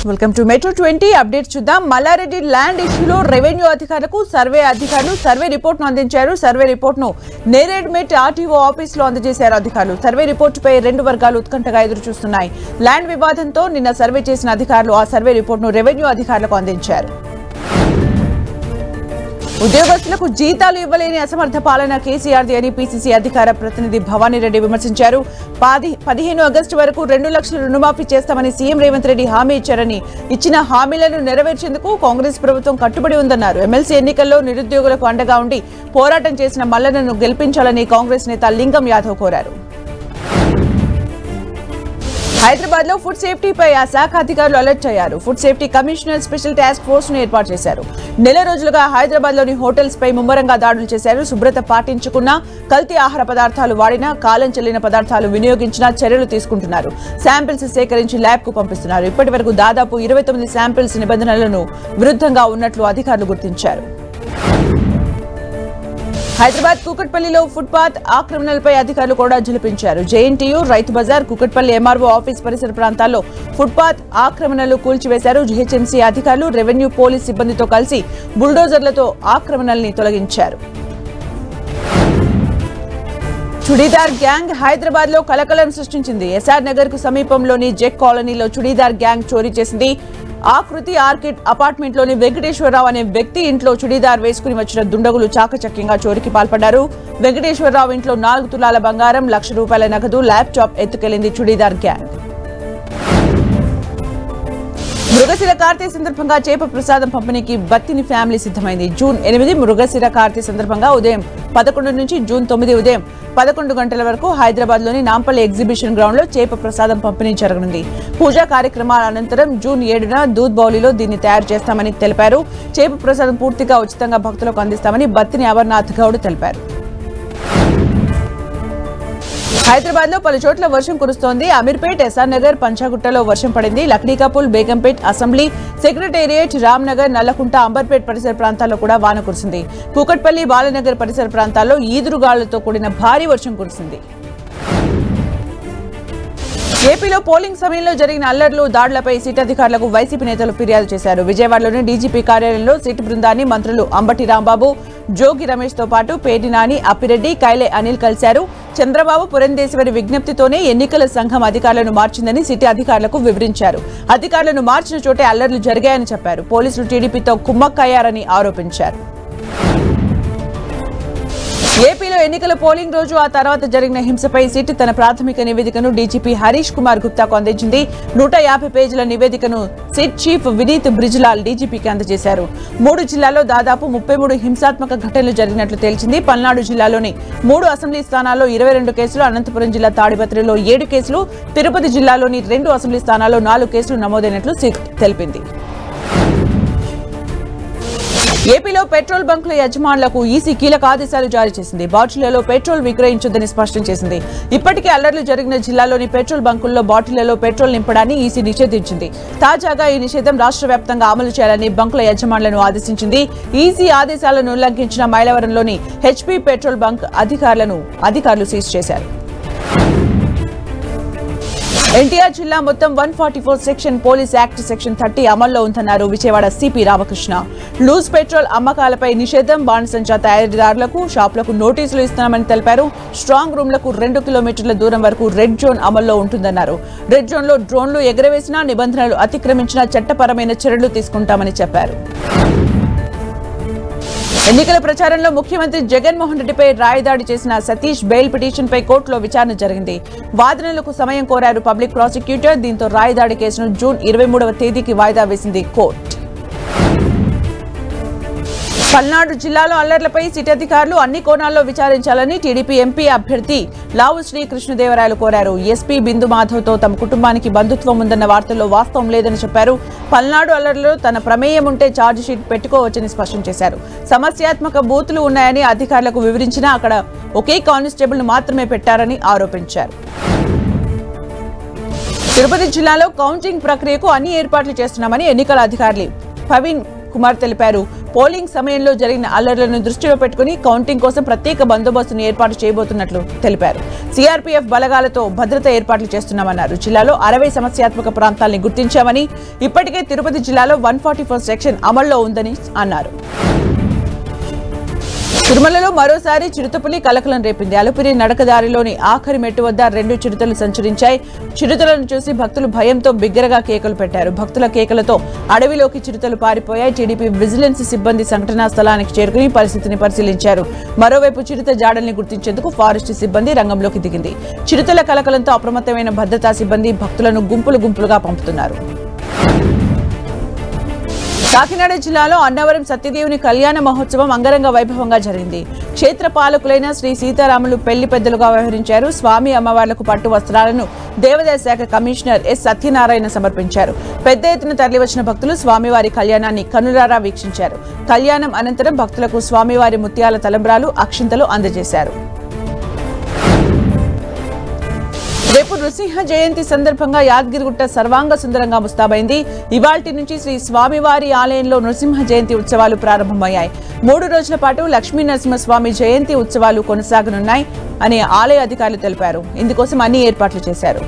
Welcome to metro 20 update చూద్దాం. Mallareddy land ఇష్యూలో revenue అధికారులకు సర్వే అధికారులు సర్వే రిపోర్ట్ను అందించారు. సర్వే రిపోర్ట్ను నేరేడ్మెట్ ఆర్టీఓ ఆఫీసులో అందజేశారు అధికారులు. సర్వే రిపోర్టుపై రెండు వర్గాలు ఉత్కంఠగా ఎదురు చూస్తున్నాయి. ల్యాండ్ వివాదంతో నిన్న సర్వే చేసిన అధికారులు ఆ సర్వే రిపోర్ట్ను రెవెన్యూ అధికారులకు అందించారు. ఉద్యోగస్తులకు జీతాలు ఇవ్వలేని అసమర్థ పాలన కేసీఆర్ది అని పీసీసీ అధికార ప్రతినిధి భవానీ రెడ్డి విమర్శించారు. 15 ఆగస్టు వరకు 2 లక్షల రుణమాఫీ చేస్తామని సీఎం రేవంత్ రెడ్డి హామీ ఇచ్చారని, ఇచ్చిన హామీలను నెరవేర్చేందుకు కాంగ్రెస్ ప్రభుత్వం కట్టుబడి ఉందన్నారు. ఎమ్మెల్సీ ఎన్నికల్లో నిరుద్యోగులకు అండగా ఉండి పోరాటం చేసిన మల్లన్నను గెలిపించాలని కాంగ్రెస్ నేత లింగం యాదవ్ కోరారు. హైదరాబాద్ లో ఫుడ్ సేఫ్టీపై ఆ శాఖ అధికారులు అలర్ట్ అయ్యారు. Food safety commissioner special task force ను ఏర్పాటు చేశారు. నెల రోజులుగా హైదరాబాద్ లోని హోటల్స్ పై ముమ్మరంగా దాడులు చేశారు. శుభ్రత పాటించకున్నా, కల్తీ ఆహార పదార్థాలు వాడినా, కాలం చెల్లిన పదార్థాలు వినియోగించినా చర్యలు తీసుకుంటున్నారు. శాంపిల్స్ సేకరించి ల్యాబ్ కు పంపిస్తున్నారు. ఇప్పటి వరకు దాదాపు 29 శాంపిల్స్ నిబంధనలను విరుద్ధంగా ఉన్నట్లు అధికారులు గుర్తించారు. హైదరాబాద్ కూకట్పల్లిలో ఫుట్పాత్ ఆక్రమణలపై అధికారులు కూడా జలిపించారు. JNTU, Rythu Bazar, Kukatpally MRO office పరిసర ప్రాంతాల్లో ఫుట్పాత్ ఆక్రమణలు కూల్చివేశారు. జీహెచ్ఎంసీ అధికారులు, రెవెన్యూ, పోలీస్ సిబ్బందితో కలిసి బుల్డోజర్లతో ఆక్రమణల్ని తొలగించారు. చుడీదార్ గ్యాంగ్ హైదరాబాద్ లో కలకలం సృష్టించింది. ఎస్ఆర్ నగర్ కు సమీపంలోని జెక్ కాలనీలో చుడీదార్ గ్యాంగ్ చోరీ చేసింది. ఆకృతి ఆర్కిడ్ అపార్ట్మెంట్ లోని వెంకటేశ్వరరావు అనే వ్యక్తి ఇంట్లో చుడీదార్ వేసుకుని వచ్చిన దుండగులు చాకచక్యంగా చోరీకి పాల్పడ్డారు. వెంకటేశ్వరరావు ఇంట్లో 4 తులాల బంగారం, ₹1,00,000 నగదు, ల్యాప్టాప్ ఎత్తుకెళ్లింది చుడీదార్ గ్యాంగ్. మృగశిర కార్తీ సందర్భంగా చేప ప్రసాదం పంపిణీకి బత్తిని ఫ్యామిలీ సిద్ధమైంది. జూన్ 8 మృగశిర కార్తీ సందర్భంగా ఉదయం 11 నుంచి జూన్ 9 ఉదయం 11 గంటల వరకు హైదరాబాద్ లోని నాంపల్లి ఎగ్జిబిషన్ గ్రౌండ్ లో చేప ప్రసాదం పంపిణీ జరగనుంది. పూజా కార్యక్రమాల అనంతరం జూన్ 7న దూద్ బౌలిలో దీన్ని తయారు చేస్తామని తెలిపారు. చేప ప్రసాదం పూర్తిగా ఉచితంగా భక్తులకు అందిస్తామని బత్తిని అమర్నాథ్ గౌడ్ తెలిపారు. హైదరాబాద్ లో పలు చోట్ల వర్షం కురుస్తోంది. అమీర్పేట్, ఎస్ఆర్ నగర్, పంచాగుట్టలో వర్షం పడింది. లక్డీకాపుల్, బేగంపేట్, అసెంబ్లీ, సెక్రటేరియట్, రామ్నగర్, నల్లకుంట, అంబర్పేట్ పరిసర ప్రాంతాల్లో కూడా వాన కురిసింది. కూకట్పల్లి, బాలనగర్ పరిసర ప్రాంతాల్లో ఈదురుగాళ్లతో కూడిన భారీ వర్షం కురిసింది. ఏపీలో పోలింగ్ సమయంలో జరిగిన అల్లర్లు, దాడులపై సిట్ అధికారులకు వైసీపీ నేతలు ఫిర్యాదు చేశారు. విజయవాడలోని డీజీపీ కార్యాలయంలో సిట్ బృందాన్ని మంత్రులు అంబటి రాంబాబు, జోగి రమేష్ తో పాటు పేటి నాని, అప్పిరెడ్డి, కైలే అనిల్ కలిశారు. చంద్రబాబు, పురంధేశ్వరి విజ్ఞప్తితోనే ఎన్నికల సంఘం అధికారులను మార్చిందని సిట్ అధికారులకు వివరించారు. అధికారులను మార్చిన చోటే అల్లర్లు జరిగాయని చెప్పారు. పోలీసులు టీడీపీతో కుమ్మక్కయ్యారని ఆరోపించారు. ఏపీలో ఎన్నికల పోలింగ్ రోజు ఆ తర్వాత జరిగిన హింసపై సిట్ తన ప్రాథమిక నివేదికను డీజీపీ హరీష్ కుమార్ గుప్తాకు అందించింది. 150 పేజీల నివేదికను సిట్ చీఫ్ వినీత్ బ్రిజ్లాల్ డీజీపీకి అందజేశారు. 3 జిల్లాల్లో దాదాపు 33 హింసాత్మక ఘటనలు జరిగినట్లు తేల్చింది. పల్నాడు జిల్లాలోని 3 అసెంబ్లీ స్థానాల్లో 22 కేసులు, అనంతపురం జిల్లా తాడిపత్రిలో 7 కేసులు, తిరుపతి జిల్లాలోని 2 అసెంబ్లీ స్థానాల్లో 4 కేసులు నమోదైనట్లు సిట్ తెలిపింది. ఏపీలో పెట్రోల్ బంకుల యజమానులకు ఈసీ కీలక ఆదేశాలు జారీ చేసింది. బాటిళ్లలో పెట్రోల్ విక్రయించొద్దని స్పష్టం చేసింది. ఇప్పటికే అల్లర్లు జరిగిన జిల్లాలోని పెట్రోల్ బంకుల్లో బాటిళ్లలో పెట్రోల్ నింపడాన్ని ఈసీ నిషేధించింది. తాజాగా ఈ నిషేధం రాష్ట్ర వ్యాప్తంగా అమలు చేయాలని బంకుల యజమానులను ఆదేశించింది. ఈసీ ఆదేశాలను ఉల్లంఘించిన మైలవరంలోని హెచ్పీ పెట్రోల్ బంక్ అధికారులు సీజ్ చేశారు. ఎన్టీఆర్ జిల్లా మొత్తం 144 సెక్షన్ పోలీస్ యాక్ట్ సెక్షన్ 30 అమల్లో ఉందన్నారు Vijayawada CP Ramakrishna. Loose petrol అమ్మకాలపై నిషేధం, బాణసంచా తయారీదారులకు, షాపులకు నోటీసులు ఇస్తున్నామని తెలిపారు. స్ట్రాంగ్ రూమ్లకు 2 కిలోమీటర్ల దూరం వరకు రెడ్ జోన్ అమల్లో ఉంటుందన్నారు. రెడ్ జోన్ లో డ్రోన్లు ఎగరవేసినా, నిబంధనలు అతిక్రమించినా చట్టపరమైన చర్యలు తీసుకుంటామని చెప్పారు. ఎన్నికల ప్రచారంలో ముఖ్యమంత్రి జగన్మోహన్ రెడ్డిపై రాయదాడి చేసిన సతీష్ బెయిల్ పిటిషన్పై కోర్టులో విచారణ జరిగింది. వాదనలకు సమయం కోరారు పబ్లిక్ ప్రాసిక్యూటర్. దీంతో రాయదాడి కేసును జూన్ 23వ తేదీకి వాయిదా వేసింది కోర్టు. పల్నాడు జిల్లాలో అల్లర్లపై సిట్ అధికారులు అన్ని కోణాల్లో విచారించాలని టీడీపీ ఎంపీ అభ్యర్థి లావు శ్రీ కృష్ణదేవరాయలు కోరారు. ఎస్పీ బిందు మాధవ్తో తమ కుటుంబానికి బంధుత్వం ఉందన్న వార్తల్లో వాస్తవం లేదని చెప్పారు. పల్నాడు అల్లర్లలో తన ప్రమేయం ఉంటే ఛార్జిషీట్ పెట్టుకోవచ్చని స్పష్టం చేశారు. సమస్యాత్మక బూతులు ఉన్నాయని అధికారులకు వివరించినా అక్కడ ఒకే కానిస్టేబుల్ ను మాత్రమే పెట్టారని ఆరోపించారు. తిరుపతి జిల్లాలో కౌంటింగ్ ప్రక్రియకు అన్ని ఏర్పాట్లు చేస్తున్నామని ఎన్నికల అధికారి పవీన్ కుమార్ తెలిపారు. పోలింగ్ సమయంలో జరిగిన అల్లర్లను దృష్టిలో పెట్టుకుని కౌంటింగ్ కోసం ప్రత్యేక బందోబస్తును ఏర్పాటు చేయబోతున్నట్లు తెలిపారు. సిఆర్పీఎఫ్ బలగాలతో భద్రత ఏర్పాట్లు చేస్తున్నామన్నారు. జిల్లాలో 60 సమస్యాత్మక ప్రాంతాల్ని గుర్తించామని, ఇప్పటికే తిరుపతి జిల్లాలో 144 సెక్షన్ అమల్లో ఉందని అన్నారు. తిరుమలలో మరోసారి చిరుతపులి కలకలం రేపింది. అలుపిరి నడకదారిలోని ఆఖరి మెట్టు వద్ద 2 చిరుతలు సంచరించాయి. చిరుతలను చూసి భక్తులు భయంతో బిగ్గరగా కేకలు పెట్టారు. భక్తుల కేకలతో అడవిలోకి చిరుతలు పారిపోయాయి. టీడీపీ విజిలెన్స్ సిబ్బంది సంఘటనా స్థలానికి చేరుకుని పరిస్థితిని పరిశీలించారు. మరోవైపు చిరుత జాడల్ని గుర్తించేందుకు ఫారెస్ట్ సిబ్బంది రంగంలోకి దిగింది. చిరుతల కలకలంతో అప్రమత్తమైన భద్రతా సిబ్బంది భక్తులను గుంపులుగా పంపుతున్నారు. కాకినాడ జిల్లాలో అన్నవరం సత్యదేవుని కళ్యాణ మహోత్సవం అంగరంగ వైభవంగా జరిగింది. క్షేత్ర పాలకులైన శ్రీ సీతారాములు పెళ్లి పెద్దలుగా వ్యవహరించారు. స్వామి అమ్మవార్లకు పట్టు వస్త్రాలను దేవాదాయ శాఖ కమిషనర్ ఎస్ సత్యనారాయణ సమర్పించారు. పెద్ద ఎత్తున తరలివచ్చిన భక్తులు స్వామివారి కళ్యాణాన్ని కనులారా వీక్షించారు. కళ్యాణం అనంతరం భక్తులకు స్వామివారి ముత్యాల తలంబ్రాలు, అక్షింతలు అందజేశారు. రేపు నృసింహ జయంతి సందర్భంగా యాదగిరిగుట్ట సర్వాంగ సుందరంగా ముస్తాబైంది. ఇవాల్టి నుంచి శ్రీ స్వామివారి ఆలయంలో నృసింహ జయంతి ఉత్సవాలు ప్రారంభమయ్యాయి. 3 రోజుల పాటు లక్ష్మీ నరసింహస్వామి జయంతి ఉత్సవాలు కొనసాగనున్నాయి అని ఆలయ అధికారులు తెలిపారు. ఇందుకోసం అన్ని ఏర్పాట్లు చేశారు.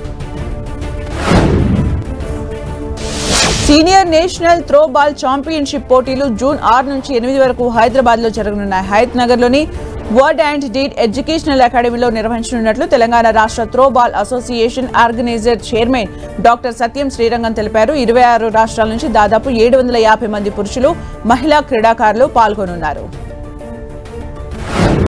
Senior national throwball championship పోటీలు జూన్ 6 నుంచి 8 వరకు హైదరాబాద్ లో జరగనున్నాయి. హయత్ నగర్ లోని వర్డ్ అండ్ డీడ్ ఎడ్యుకేషనల్ అకాడమీలో నిర్వహించనున్నట్లు తెలంగాణ రాష్ట్ర throwball association organiser chairman doctor Satyam Srirangam తెలిపారు. 26 రాష్ట్రాల నుంచి దాదాపు 750 మంది పురుషులు, మహిళా క్రీడాకారులు పాల్గొనున్నారు.